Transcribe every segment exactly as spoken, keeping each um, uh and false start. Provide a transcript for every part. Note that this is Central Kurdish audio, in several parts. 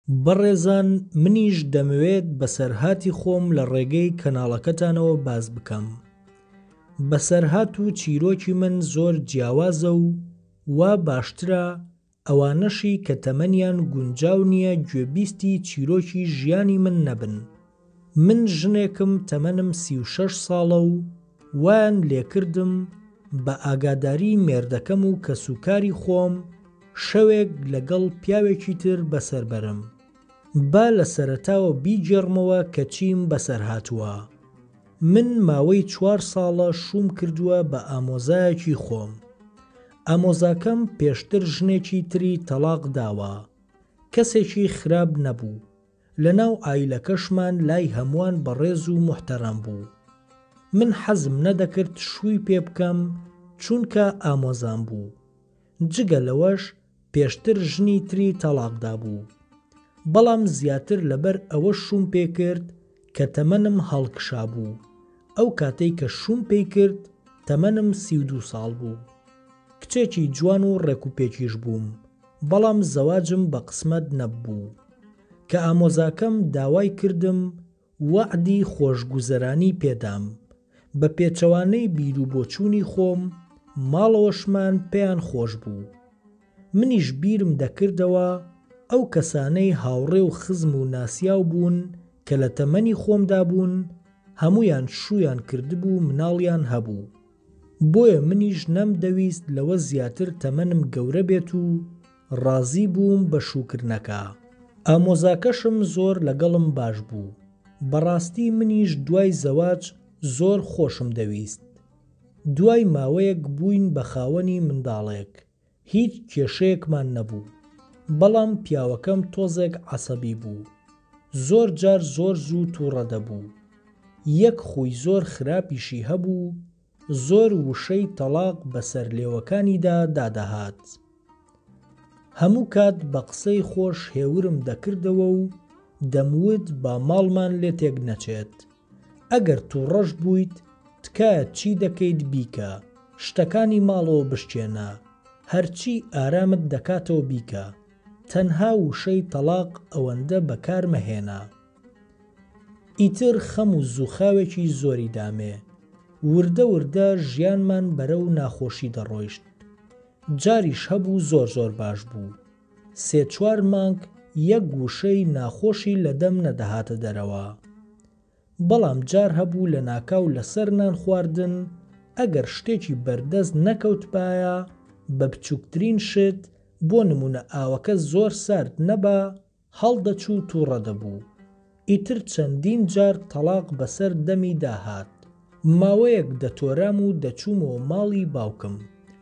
بەڕێزان منیش دەمەوێت بەسەرهاتی خۆم لە ڕێگەی کەناڵەکەتانەوە باز بکەم. بەسەرهات و چیرۆکی من زۆر جیاوازە و وا باشترە ئەوانەشی کە تەمەنیان گونجاو نییە گوێبیستی چیرۆکی ژیانی من نەبن. من ژنێکم تەمەنم سی و شەش ساڵە و وایان لێکردم بە ئاگاداری مێردەکەم و کەسوکاری خۆم شەوێک لەگەڵ پیاوێکی تر بەسەر بەرم. با لە سەرەتاوە بیجێڕمەوە کە چیم بەسەر هاتووە. من ماوەی چوار ساڵە شوم کردووە بە ئامۆزایەکی خۆم. ئامۆزاکەم پێشتر ژنێکی تری تەلاق داوە. کەسێکی خراپ نەبوو. لەناو ئایلەکەشمان لای هەمووان بەڕێز و محتەرەم بوو. من حەزم نەدەکرد شووی پێ بکەم چونکە ئامۆزام بوو. جگە لەوەش پێشتر ژنی تری تەلاقدا بوو. بەڵام زیاتر لەبەر ئەوە شوم پێ کرد کە تەمەنم هەڵکشا بوو. ئەو کاتەی کە شوم پێی کرد تەمەنم سی و دوو ساڵ بوو. کچێکی جوان و ڕێکوپێکیش بووم، بەڵام زەواجم بە قسمەت نەبوو. کە ئامۆزاکەم داوای کردم وەعدی خۆشگوزەرانی پێدام. بە پێچەوانەی بیرروبۆچوونی خۆم ماڵەوەشمان پێیان خۆش بوو. منیش بیرم دەکردەوە ئەو کەسانەی هاوڕێ و خزم و ناسیاو بوون کە لە تەمەنی خۆمدا بوون هەمویان شویان کردبوو مناڵیان هەبوو. بۆیە منیش نەمدەویست لەوە زیاتر تەمەنم گەورە بێت و ڕازی بووم بە شوکردنەکە. ئامۆزاکەشم زۆر لەگەڵم باش بوو. بەڕاستی منیش دوای زەواج زۆر خۆشم دەویست. دوای ماوەیەک بووین بە خاوەنی منداڵێک. هیچ کێشەیەکمان نەبوو. بەڵام پیاوەکەم تۆزێک عەسەبی بوو. زۆر جار زۆر زوو تووڕە دەبوو. یەک خۆی زۆر خراپیشی هەبوو. زۆر وشەی تەلاق بەسەر لێوەکانیدا دادەهات. هەموو کات بە قسەی خۆش هێورم دەکردەوە و دەموت با ماڵمان لێ تێک نەچێت. ئەگەر تووڕەش بوویت تکایە چی دەکەیت بیکە، شتەکانی ماڵەوە بشکێنە، هەرچی ئارامت دەکاتەوە بیکە، تەنها وشەی تەلاق ئەوەندە بەکار مەهێنە. ئیتر خەم و زووخاوێکی زۆری دامێ. وردە وردە ژیانمان بەرەو ناخۆشی دەڕۆیشت. جاریش هەبوو زۆر زۆر باش بوو. سێ چوار مانگ یەک گوشەی ناخۆشی لەدەم نەدەهاتە دەرەوە. بەڵام جار هەبوو لە ناکاو لەسەر نان خواردن ئەگەر شتێکی بەردەست نەکەوتبایە بە بچووکترین شت بۆ نمونە ئاوەکە زۆر سارد نەبا هەڵدەچوو تووڕە دەبوو. ئیتر چەندین جار تەلاق بەسەر دەمی داهات. ماوەیەک دەتۆرام و دەچوومەوە ماڵی باوکم.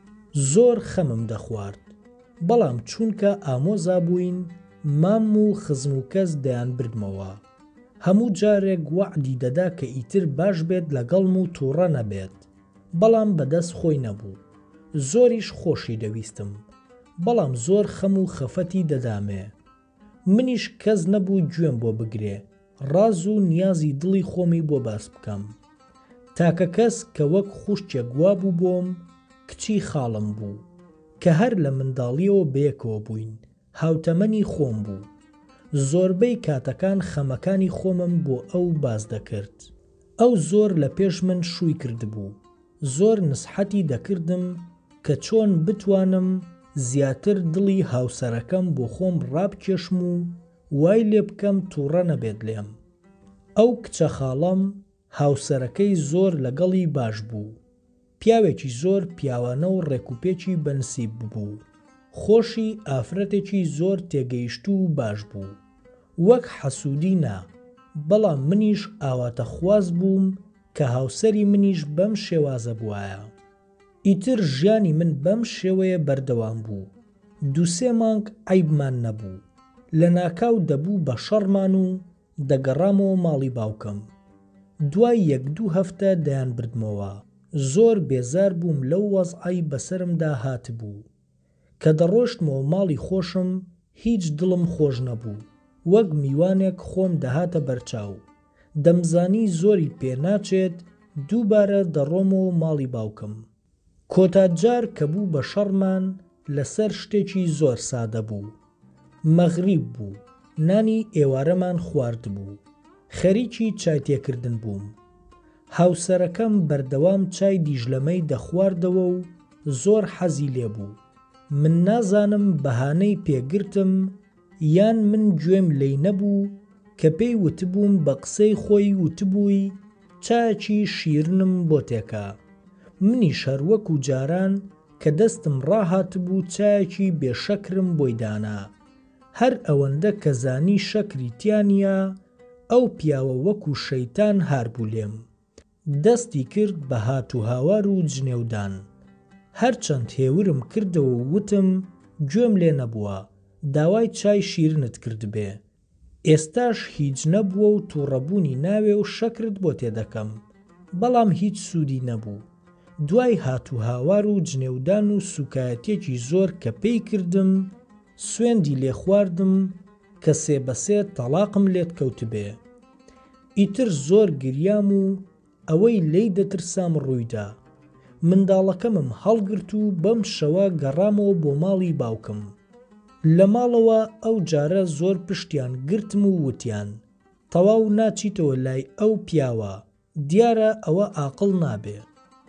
زۆر خەمم دەخوارد. بەڵام چونکە ئامۆزا بووین مام و خزم و کەس دەیان بردمەوە. هەموو جارێک وەعدی دەدا کە ئیتر باش بێت لەگەڵم و تووڕە نەبێت. بەڵام بەدەست خۆی نەبوو. زۆریش خۆشی دەویستم. بەڵام زۆر خەم و خەفەتی دەدامێ. منیش کەس نەبوو گوێم بۆ بگرێ. ڕاز و نیازی دڵی خۆمی بۆ باس بکەم. تاکە کەس کە وەک خوشتێک وا بوو بۆم کچی خاڵم بوو کە هەر لە منداڵیەوە بەیەکەوە بووین. هاوتەمەنی خۆم بوو. زۆربەی کاتەکان خەمەکانی خۆمم بۆ ئەو باز دەکرد. ئەو زۆر لە پێش من شووی کردبوو. زۆر نسحەتی دەکردم کە چۆن بتوانم زیاتر دڵی هاوسەرەکەم بۆ خۆم ڕابکێشم و وای لێ بکەم تووڕە نەبێت لێم. ئەو کچە خاڵەم هاوسەرەکەی زۆر لەگەڵی باش بوو. پیاوێکی زۆر پیاوانە و ڕێکوپێکی بەنسیب بوو. خۆشی ئافرەتێکی زۆر تێگەیشتو و باش بوو. وەک حەسوودی نا. بەڵام منیش ئاواتە خواز بووم کە هاوسەری منیش بەم شێوازە بوایە. ئیتر ژیانی من بەم شێوەیە بەردەوام بوو. دووسێ مانگ عەیبمان نەبوو. لە ناکاو دەبوو بە شەڕمان و دەگەڕامەوە ماڵی باوکم. دوای یەک دوو هەفتە دەیان بردمەوە. زۆر بێزار بووم لەو وەزعەی بەسەرمدا هاتبوو. کە دەڕۆشتمەوە ماڵی خۆشم هیچ دڵم خۆش نەبوو. وەک میوانێک خۆم دەهاتە بەرچاو. دەمزانی زۆری پێ ناچێت دووبارە دەڕۆمەوە ماڵی باوکم. کۆتاجار کە بوو بە شەڕمان لەسەر شتێکی زۆر سادە بوو. مەغریب بوو. نانی ئێوارەمان خواردبوو. خەریکی چای تێکردن بووم. هاوسەرەکەم بەردەوام چای دیژلەمەی دەخواردەوە و زۆر حەزی لێبوو. من نازانم بەهانەی پێگرتم یان من گوێم لێی نەبوو کە پێی وتبووم بە قسەی خۆی وتبووی چایەکی شیرنم بۆ تێکە. منیش هەر وەکو جاران کە دەستم ڕاهاتبوو چایەکی بێشەکرم بۆی دانا. هەر ئەوەندە کە زانی شەکری تیانە ئەو پیاوە وەکو شەیتان هاربوو لێم. دەستی کرد بە هاتو هاوار و جنێودان. هەرچەند هێورم کردەوە و وتم گوێم لێ نەبووە، داوای چای شیرنت کردبێ. ئێستاش هیچ نەبووە و تووڕەبوونی ناوێ و شەکرت بۆ تێدەکەم، بەڵام هیچ سوودی نەبوو. دوای هاتو هاوار و جنێودان و سوکایەتێکی زۆر کە پێی کردم، سوێندی لێ خواردم کە سێ بەسێ تەلاقم لێت کەوتبێ. ئیتر زۆر گریام و ئەوەی لێی دەترسام ڕوویدا. منداڵەکەمم هەڵگرت و بەم شەوە گەڕامەوە بۆ ماڵی باوکم. لە ماڵەوە ئەو جارە زۆر پشتیان گرتم و وتیان تەواو ناچیتەوە لای ئەو پیاوە، دیارە ئەوە عاقڵ نابێ.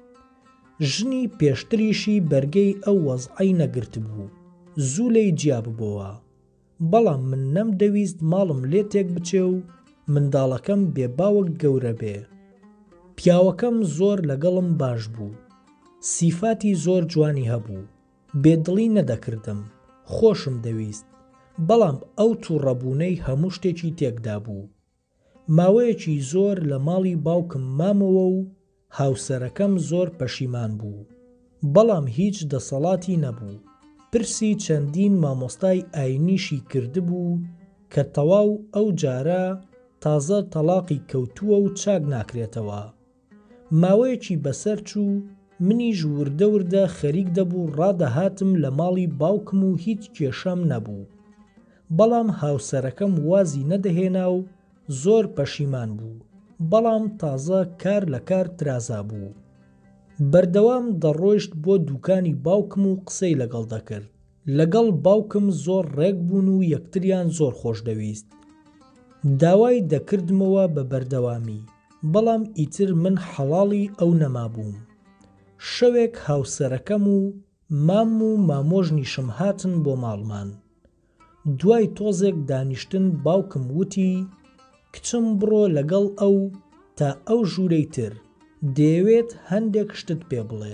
ژنی پێشتریشی بەرگەی ئەو وەزعەی نەگرت بوو، زوو لێی جیا ببەوە. بەڵام من نەمدەویست ماڵم لێ تێک بچێ و منداڵەکەم بێباوەک گەورە بێ. پیاوەکەم زۆر لەگەڵم باش بوو، سیفاتی زۆر جوانی هەبوو، بێدڵی نەدەکردم، خۆشم دەویست. بەڵام ئەو تووڕەبوونەی هەموو شتێکی تێکدا بوو. ماوەیەکی زۆر لە ماڵی باوکم مامەوە و هاوسەرەکەم زۆر پەشیمان بوو، بەڵام هیچ دەسەڵاتی نەبوو. پرسی چەندین مامۆستای ئاینیشی کردبوو کە تەواو ئەو جارە تازە تەلاقی کەوتووە و چاک ناکرێتەوە. ماوەیەکی بەسەر چوو، منیش وردە وردە خەریک دەبوو ڕادەهاتم لە ماڵی باوکم و هیچ کێشەم نەبوو. بەڵام هاوسەرەکەم وازی نەدەهێنا و زۆر پەشیمان بوو، بەڵام تازە کار لە کار ترازا بوو. بەردەوام دەڕۆیشت بۆ دوکانی باوکم و قسەی لەگەڵ دەکرد. لەگەڵ باوکم زۆر ڕێک بوون و یەکتریان زۆر خۆش دەویست. داوای دەکردمەوە بە بەردەوامی، بەڵام ئیتر من حەڵاڵی ئەو نەمابووم. شەوێک هاوسەرەکەم و مام و مامۆژنیشم هاتن بۆ ماڵمان. دوای تۆزێک دانیشتن باوکم وتی کچم بڕۆ لەگەڵ ئەو تا ئەو ژوورەی تر دەیەوێت هەندێک شتت پێ بڵێ.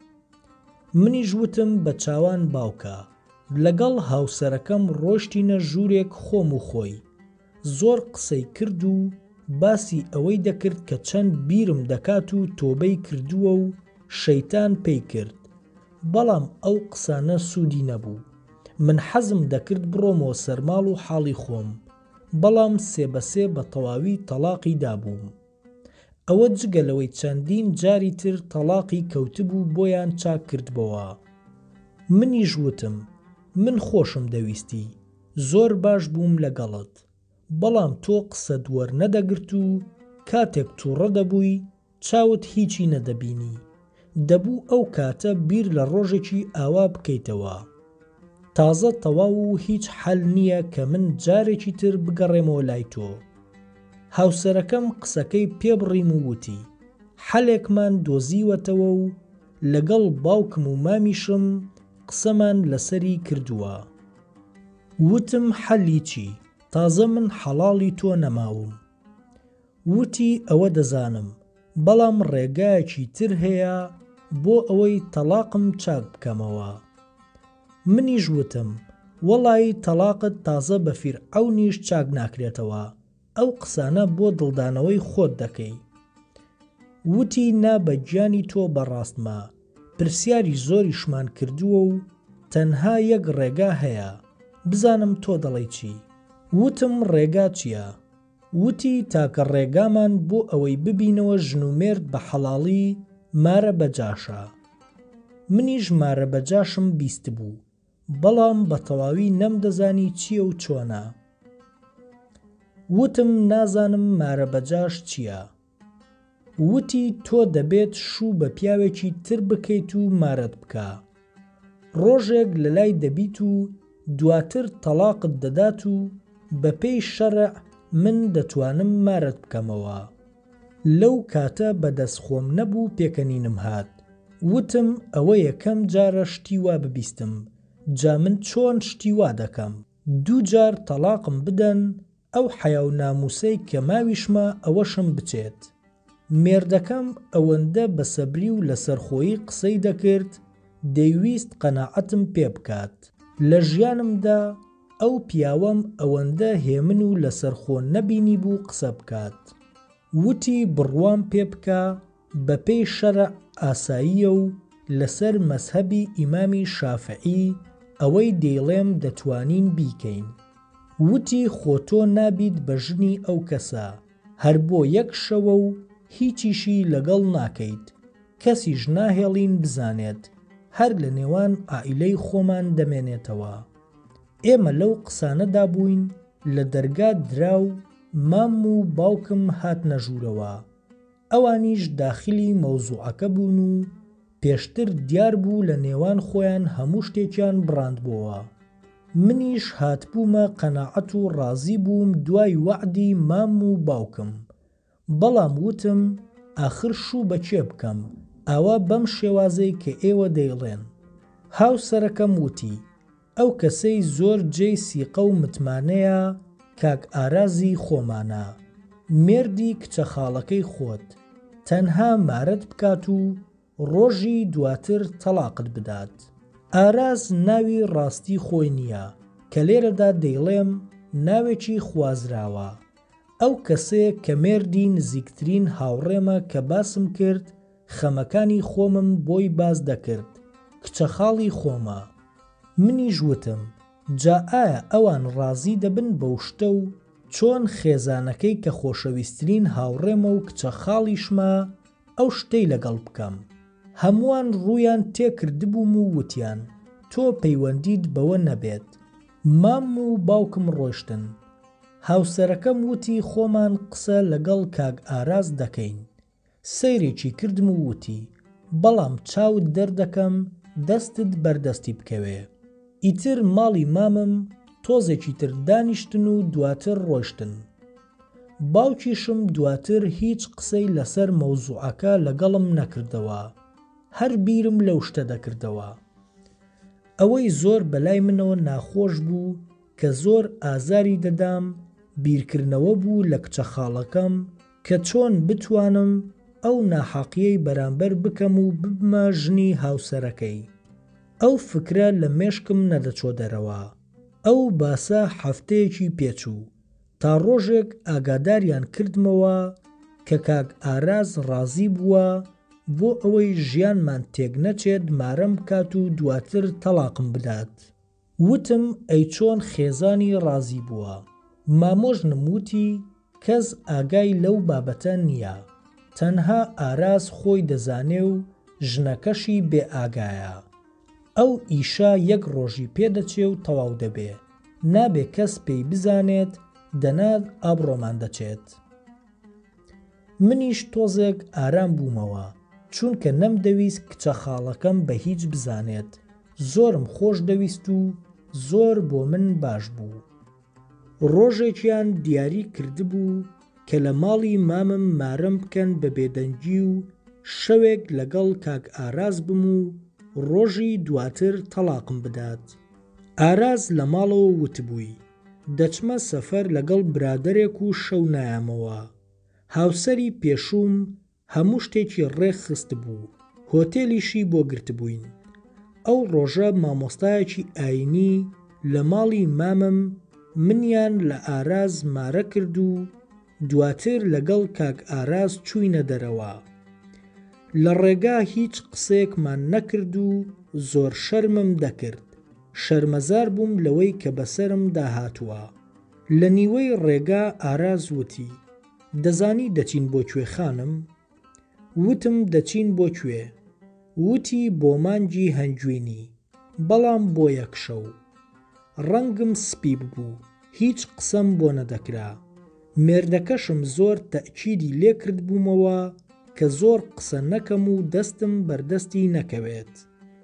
منیش وتم بە چاوان باوکە. لەگەڵ هاوسەرەکەم ڕۆشتینە ژوورێک خۆم و خۆی. زۆر قسەی کرد و باسی ئەوەی دەکرد کە چەند بیرم دەکات و تۆبەی کردووە و شەیتان پێی کرد، بەڵام ئەو قسانە سوودی نەبوو. من حەزم دەکرد بڕۆمەوە سەرماڵ و حاڵی خۆم، بەڵام سێ بەسێ بە تەواوی تەلاقی دابووم. ئەوە جگەلەوەی چەندین جاری تر تەلاقی کەوتبوو بۆیان چاک کردبەوە. منیش وتم من خۆشم دەویستی، زۆر باش بووم لەگەڵت، بەڵام تۆ قسەت وەرنەدەگرت و کاتێک تووڕە دەبووی چاوت هیچی نەدەبینی. دەبوو ئەو کاتە بیر لە ڕۆژێکی ئاوا بکەیتەوە. تازە تەواو و هیچ حەل نییە کە من جارێکی تر بگەڕێمەوە لای تۆ. هاوسەرەکەم قسەکەی پێبڕیم و وتی حەلێکمان دۆزیوەتەوە و لەگەڵ باوکم و مامیشم قسەمان لەسەری کردووە. وتم حەلی چی؟ تازە من حەڵاڵی تۆ نەماوم. وتی ئەوە دەزانم، بەڵام ڕێگایەکی تر هەیە بۆ ئەوەی تەلاقم چاک بکەمەوە. منیش وتم وەڵی تەلاقت تازە بە فیرعەونیش چاک ناکرێتەوە، ئەو قسانە بۆ دڵدانەوەی خۆت دەکەی. وتی نا بە گیانی تۆ بەڕاستمە، پرسیاری زۆریشمان کردووە و تەنها یەک ڕێگا هەیە، بزانم تۆ دەڵێی چی. وتم ڕێگا چییە؟ وتی تاکە ڕێگامان بۆ ئەوەی ببینەوە ژن و مێرد بە حەڵاڵی مارە بەجاشە. منیش مارە بەجاشم بیست بوو، بەڵام بە تەواوی نەمدەزانی چییە و چۆنە. وتم نازانم مارە بەجاش چییە. وتی تۆ دەبێت شوو بە پیاوێکی تر بکەیت و مارەت بکە، ڕۆژێک لە لای دەبیت و دواتر تەلاقت دەدات و بە پێی شەرع من دەتوانم مارەت بکەمەوە. لەو کاتە بەدەستخۆم نەبوو پێکەنینم هات. وتم ئەوە یەکەم جارە شتی وا ببیستم، جا من چۆن شتی وا دەکەم؟ دوو جار تەلاقم بدەن، ئەو حەیا و ناموسەی کە ماویشمە ئەوەشم بچێت. مێردەکەم ئەوەندە بەسەبری و لەسەرخۆیی قسەی دەکرد، دەیویست قەناعەتم پێ بکات. لە ژیانمدا ئەو پیاوەم ئەوەندە هێمن و لەسەرخۆ نەبینی بوو قسە بکات. وتی بڕوام پێ بکە بە پێی شەرع ئاساییە و لەسەر مەزهەبی ئیمامی شافعی ئەوەی دەیڵێم دەتوانین بیکەین. وتی خۆ تۆ نابیت بە ژنی ئەو کەسە، هەر بۆ یەک شەوە و هیچیشی لەگەڵ ناکەیت، کەسیش ناهێڵین بزانێت، هەر لە نێوان عائیلەی خۆمان دەمێنێتەوە. ئێمە لەو قسانەدا بووین، لە دەرگا دراو مام و باوکم هاتنە ژوورەوە. ئەوانیش داخلی مەوزوعەکە بوون و پێشتر دیار بوو لە نێوان خۆیان هەموو شتێکیان بڕاندبووە. منیش هاتبوومە قەناعەت و ڕازی بووم دوای وەعدی مام و باوکم. بەڵام وتم ئاخر شوو بەکێ بکەم، ئاوا بەم شێوازەی کە ئێوە دەیڵێن. هاوسەرەکەم وتی ئەو کەسەی زۆر جێی سیقە و متمانەیە، کاک ئارازی خۆمانە، مێردی کچە خاڵەکەی خۆت، تەنها مارەت بکات و ڕۆژی دواتر تەلاقت بدات. ئاراز ناوی ڕاستی خۆی نییە کە لێرەدا دەیڵێم ناوێکی خوازراوە. ئەو کەسەیە کە مێردی نزیکترین هاوڕێمە کە باسم کرد، خەمەکانی خۆمم بۆی باز دەکرد، کچە خاڵی خۆمە. منیش وتم جا ئایا ئەوان ڕازی دەبن بەو شتە و چۆن خێزانەکەی کە خۆشەویستترین هاوڕێمە و کچە خاڵیشمە ئەو شتەی لەگەڵ بکەم؟ هەمووان ڕوویان تێکردبووم و وتیان تۆ پەیوەندیت بەوە نەبێت. مام و باوکم ڕۆیشتن. هاوسەرەکەم وتی خۆمان قسە لەگەڵ کاک ئاراز دەکەین. سەیرێکی کردم و وتی بەڵام چاوت دەردەکەم دەستت بەردەستی بکەوێ. ئیتر ماڵی مامم تۆزێکی تر دانیشتن و دواتر ڕۆیشتن. باوکیشم دواتر هیچ قسەی لەسەر مەوزوعەکە لەگەڵم نەکردەوە، هەر بیرم لەو شتە دەکردەوە. ئەوەی زۆر بەلای منەوە ناخۆش بوو کە زۆر ئازاری دەدام، بیرکردنەوە بوو لە کچە خاڵەکەم کە چۆن بتوانم ئەو ناحەقیەی بەرامبەر بکەم و ببمە ژنی هاوسەرەکەی. ئەو فکرە لە مێشکم نەدەچۆ دەرەوە. ئەو باسە هەفتەیەکی پێچوو تا ڕۆژێک ئاگاداریان کردمەوە کە کاک ئاراز ڕازی بووە بۆ ئەوەی ژیانمان تێک نەچێت مارەم بکات و دواتر تەلاقم بدات. وتم ئەی چۆن خێزانی ڕازی بووە. مامۆژنم وتی کەس ئاگای لەو بابەتە نییە، تەنها ئاراز خۆی دەزانێ و ژنەکەشی بێ ئاگایە. ئەو ئیشا یەک ڕۆژی پێدەچێ و تەواو دەبێ، نابێ کەس پێی بزانێت، دەنات ئابڕۆمان دەچێت. منیش تۆزێک ئارام بوومەوە، چونکە نەمدەویست کچە خاڵەکەم بە هیچ بزانێت. زۆرم خۆش دەویست و زۆر بۆ من باش بوو. ڕۆژێکیان دیاری کردبوو کە لە ماڵی مامم مارەم بکەن بە بێدەنگی و شەوێک لەگەڵ کاک ئاراز بم و ڕۆژی دواتر تەلاقم بدات. ئاراز لە ماڵەوە وتبووی دەچمە سەفەر لەگەڵ برادەرێک و شەو نایامەوە. هاوسەری پێشووم هەموو شتێکی ڕێک خست بوو، هۆتێلیشی بۆ گرتبووین. ئەو ڕۆژە مامۆستایەکی ئاینی لە ماڵی مامم منیان لە ئاراز مارە کرد و دواتر لەگەڵ کاک ئاراز چووینە دەرەوە. لە ڕێگا هیچ قسەیەکمان نەکرد و زۆر شەرمم دەکرد. شەرمەزار بووم لەوەی کە بەسەرم داهاتووە. لە نیوەی ڕێگا ئاراز وتی دەزانی دەچین بۆ کوێ خانم؟ وتم دەچین بۆ کوێ؟ وتی بۆ مانگی هەنگوینی، بەڵام بۆ یەک شەو. ڕەنگم سپی ببوو، هیچ قسەم بۆ نەدەکرا. مێردەکەشم زۆر تەئکیدی لێ کرد بوومەوە کە زۆر قسە نەکەم و دەستم بەردەستی نەکەوێت.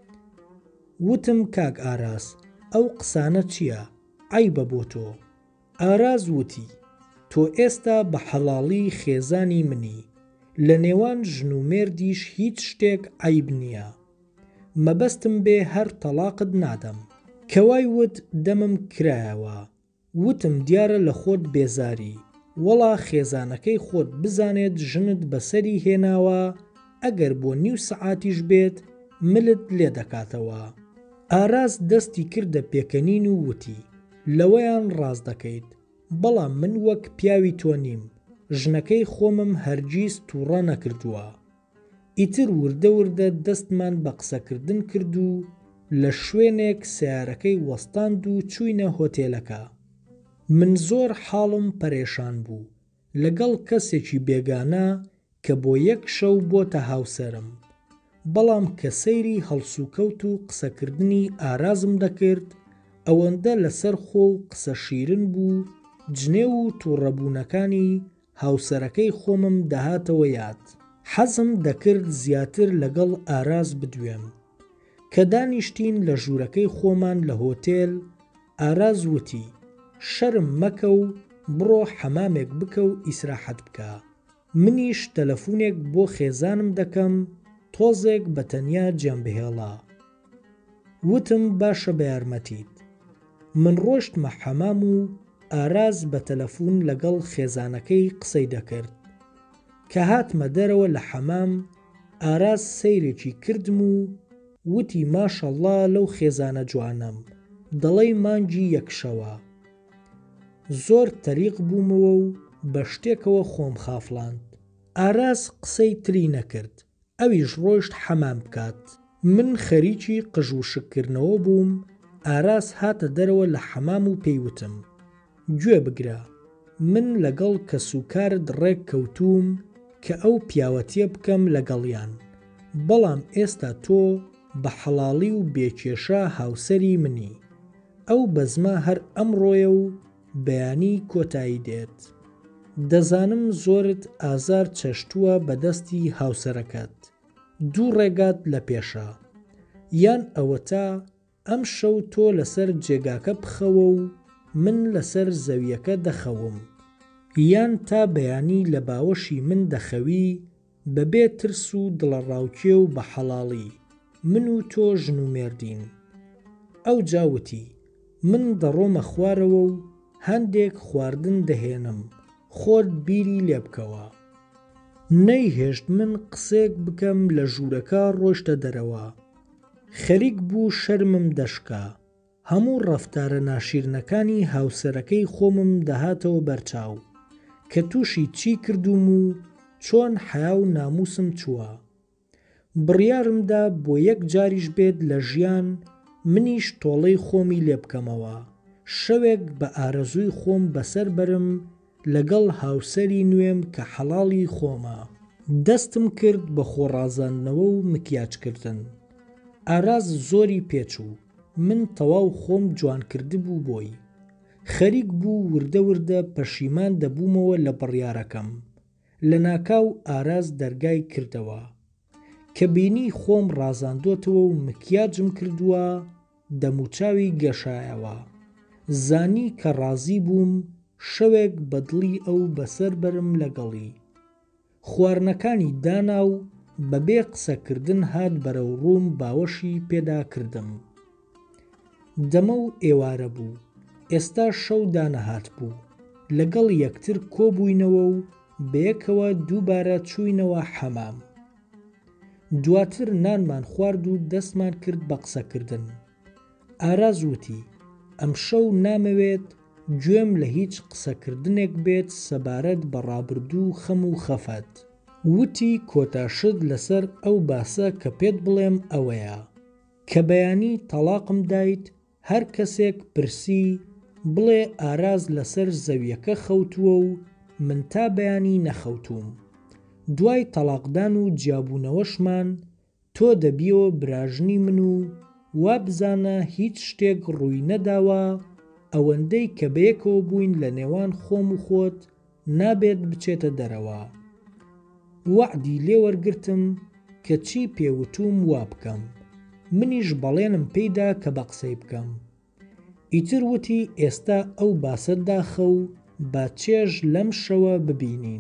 وتم کاک ئاراس ئەو قسانە چییە؟ عەیبە بۆ تۆ. ئاراز وتی تۆ ئێستا بە حەڵاڵی خێزانی منی، لە نێوان ژن و مێردیش هیچ شتێک عەیب نییە. مەبەستم بێ هەر تەلاقت نادەم. کەوای وت دەمم کرایەوە، وتم دیارە لە خۆت بێزاری، وەڵا خێزانەکەی خۆت بزانێت ژنت بەسەری هێناوە، ئەگەر بۆ نیو سەعاتیش بێت ملت لێ دەکاتەوە. ئاراز دەستی کردە پێکەنین و وتی لەوەیان ڕاست دەکەیت، بەڵام من وەک پیاوی تۆ نیم، ژنەکەی خۆمم هەرگیز تووڕە نەکردووە. ئیتر وردە وردە دەستمان بە قسەکردن کرد و لە شوێنێک سیارەکەی وەستاند و چووینە هۆتێلەکە. من زۆر حاڵم پەرێشان بوو لەگەڵ کەسێکی بێگانە کە بۆ یەک شەو بۆتە هاوسەرم، بەڵام کە سەیری هەڵسوکەوت و قسەکردنی ئارازم دەکرد، ئەوەندە لەسەر خۆ و قسە شیرن بوو، جنێ و تووڕەبوونەکانی هاوسەرەکەی خۆمم دەهاتەوە یاد. حەزم دەکرد زیاتر لەگەڵ ئاراز بدوێم. کە دانیشتین لە ژوورەکەی خۆمان لە هۆتێل، ئاراز وتی شەرم مەکە و بڕۆ حەمامێک بکە و ئیسراحەت بکە. منیش تەلەفۆنێک بۆ خێزانم دەکەم، تۆزێک بەتەنیا گیان بهێڵە. وتم باشە بە یارمەتیت. من ڕۆشتمە حەمام و ئاراز بە تەلەفۆن لەگەڵ خێزانەکەی قسەی دەکرد. کە هاتمە دەرەوە لە حەمام، ئاراز سەیرێکی کردم و وتی ماشەڵڵا لەو خێزانە جوانم، دەڵێی مانگی یەکشەوە. زۆر تەریق بوومەوە و بە شتێکەوە خۆم خافڵاند. ئاراز قسەی تری نەکرد، ئەویش ڕۆیشت حەمام بکات. من خەریکی قژ و شکردنەوە بووم. ئاراز هاتە دەرەوە لە حەمام و پێیوتم گوێ بگرە، من لەگەڵ کەسوکارت ڕێک کەوتووم کە ئەو پیاوەتیە بکەم لەگەڵیان، بەڵام ئێستا تۆ بە حەڵاڵی و بێکێشە هاوسەری منی. ئەو بەزمە هەر ئەمڕۆیە و بەیانی کۆتایی دێت. دەزانم زۆرت ئازار چەشتووە بەدەستی هاوسەرەکەت. دوو ڕێگات لە پێشە، یان ئەوە تا ئەم شەو تۆ لەسەر جێگاکە بخەوە و من لەسەر زەویەکە دەخەوم، یان تا بەیانی لە باوەشی من دەخەوی بەبێ ترس و دڵەڕاوکێ و بە حەڵاڵی، من و تۆ ژن و مێردین. ئەو جاوتی من دەڕۆمە خوارەوە و هەندێک خواردن دەهێنم، خۆت بیری لێ بکەوە. نەیهێشت من قسێک بکەم لە ژوورەکە ڕۆیشتە دەرەوە. خەریک بوو شەرمم دەشکا، هەموو ڕەفتارە ناشیرنەکانی هاوسەرەکەی خۆمم دەهاتەوە بەرچاو، کە تووشی چی کردوم و چۆن حیا و ناموسم چووە. بڕیارمدا بۆ یەک جاریش بێت لە ژیان منیش تۆڵەی خۆمی لێ بکەمەوە، شەوێک بە ئارەزووی خۆم بەسەر بەرم لەگەڵ هاوسەری نوێم کە حەڵاڵی خۆمە. دەستم کرد بە خۆڕازاندنەوە و مکیاجکردن. ئاراز زۆری پێچوو، من تەواو خۆم جوان کردبوو بۆی. خەریک بوو وردە وردە پەشیمان دەبوومەوە لە بڕیارەکەم. لە ناکاو ئاراز دەرگای کردەوە. کە بینی خۆم ڕازاندۆتەوە و مکیاجم کردووە، دەموچاوی گەشایەوە. زانی کە ڕازی بووم شەوێک بەدڵی ئەو بەسەر بەرم لەگەڵی. خواردنەکانی دانا و بەبێ قسەکردن هات بەرەو ڕووم باوەشی پێدا کردم. دەمە و ئێوارە بوو، ئێستا شەو دانەهات بوو. لەگەڵ یەکتر کۆبووینەوە و بەیەکەوە دووبارە چووینەوە حەمام. دواتر نانمان خوارد و دەستمان کرد بە قسەکردن. ئاراز وتی ئەم شەو نامەوێت گوێم لە هیچ قسەکردنێک بێت سەبارەت بە ڕابردوو خەم و خەفەت. وتی کۆتاشت لەسەر ئەو باسە کە پێت بڵێم ئەوەیە کە بەیانی تەلاقم دایت، هەر کەسێک پرسی بڵێ ئاراز لەسەر زەویەکە خەوتووە و من تا بەیانی نەخەوتووم. دوای تەلاقدان و جیابوونەوەشمان تۆ دەبیەوە براژنی من و وا بزانە هیچ شتێک ڕووی نەداوە، ئەوەندەی کە بەیەکەوە بووین لە نێوان خۆم و خۆت نابێت بچێتە دەرەوە. وەعدی لێ وەرگرتم کە چی پێوتوم وا بکەم، منیش بەڵێنم پێیدا کە بە قسەی بکەم. ئیتر وتی ئێستا ئەو باسە داخە و با چێژ لەم شەوە ببینین.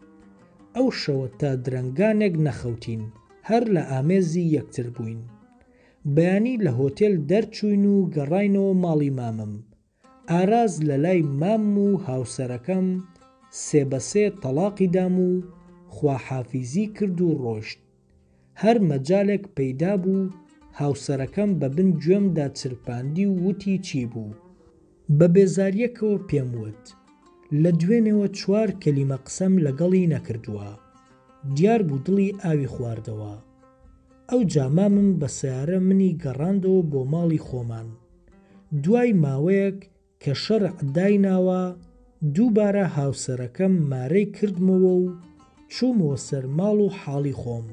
ئەو شەوە تا درەنگانێک نەخەوتین، هەر لە ئامێزی یەکتر بووین. بەیانی لە هۆتێل دەرچووین و گەڕاینەوە ماڵی مامم. ئاراز لە لای مام و هاوسەرەکەم سێ بەسێ تەڵاقی دام و خواحافیزی کرد و ڕۆشت. هەر مەجالێک پەیدا بوو هاوسەرەکەم بە بن گوێمدا چرپاندی و وتی چی بوو. بە بێزاریەکەوە پێم وت لە دوێنێەوە چوار کەلیمە قسەم لەگەڵی نەکردووە. دیار بوو دڵی ئاوی خواردەوە. ئەو جامامم بە سەیارە منی گەڕاندەوە بۆ ماڵی خۆمان. دوای ماوەیەک کە شەرع دایناوە دووبارە هاوسەرەکەم مارەی کردمەوە و چوومەوە سەر ماڵ و حاڵی خۆم.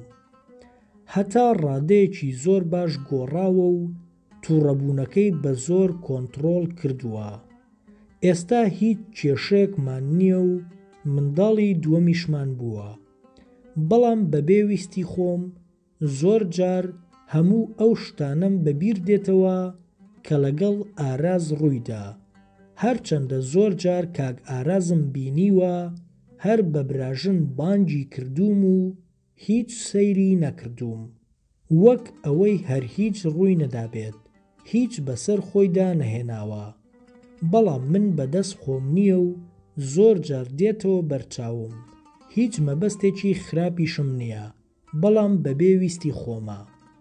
هەتا ڕادەیەکی زۆر باش گۆڕاوە و تووڕەبوونەکەی بە زۆر کۆنتڕۆڵ کردووە. ئێستا هیچ کێشەیەکمان نییە و منداڵی دووەمیشمان بووە. بەڵام بەبێ ویستی خۆم زۆر جار هەموو ئەو شتانەم بەبیر دێتەوە کە لەگەڵ ئاراز ڕوویدا. هەرچەندە زۆر جار کاک ئارازم بینیوە هەر بە براژن بانگی کردووم و هیچ سەیری نەکردووم. وەک ئەوەی هەر هیچ ڕووی نەدابێت، هیچ بەسەر خۆیدا نەهێناوە. بەڵام من بەدەست خۆم نییە و زۆر جار دێتەوە بەرچاوم. هیچ مەبەستێکی خراپیشم نییە، بەڵام بەبێ ویستی خۆمە.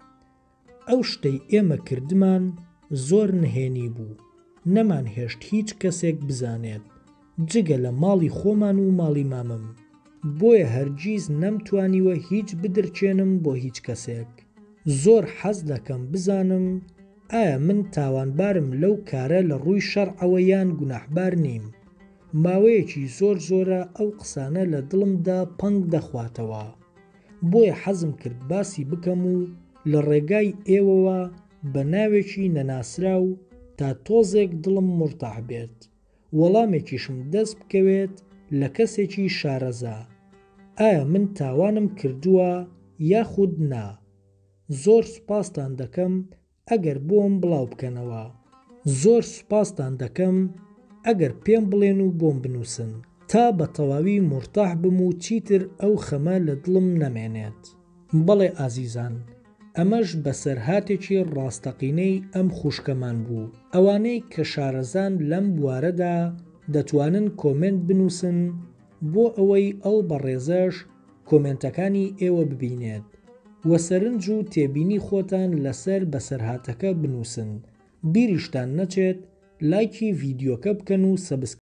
ئەو شتەی ئێمە کردمان زۆر نهێنی بوو. نەمان هێشت هیچ کەسێک بزانێت جگە لە ماڵی خۆمان و ماڵی مامم. بۆیە هەرگیز نەمتوانیوە هیچ بدرچێنم بۆ هیچ کەسێک. زۆر حەز دەکەم بزانم ئایا من تاوانبارم لەو کارە لە ڕووی شەرعەوە یان گوناحبار نیم. ماوەیەکی زۆر زۆرە ئەو قسانە لە دڵمدا پەنگ دەخواتەوە. بۆیە حەزم کرد باسی بکەم و لە ڕێگای ئێوەوە بە ناوێکی نەناسرا و تا تۆزێک دڵم مرتاح بێت، وەڵامێکیشم دەست بکەوێت لە کەسێکی شارەزا. ئایا من تاوانم کردووە یاخود نا؟ زۆر سوپاستان دەکەم ئەگەر بۆم بڵاو بکەنەوە. زۆر سوپاستان دەکەم ئەگەر پێم بڵێن و بۆم بنووسن تا بە تەواوی مرتاح بم و چیتر ئەو خەمە لە دڵم نەمێنێت. بەڵێ ئازیزان، ئەمەش بەسەرهاتێکی ڕاستەقینەی ئەم خوشکەمان بوو. ئەوانەی کە شارەزان لەم بوارەدا دەتوانن کۆمنت بنووسن بۆ ئەوەی ئەو بەڕێزەش کۆمنتەکانی ئێوە ببینێت. وەسەرنج و تێبینی خۆتان لەسەر بەسەرهاتەکە بنووسن. بیریشتان نەچێت لایکی ڤیدیۆکە بکەن و سەبسکرایب